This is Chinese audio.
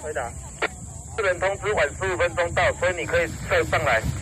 回答。私人通知晚15分钟到，所以你可以再上来。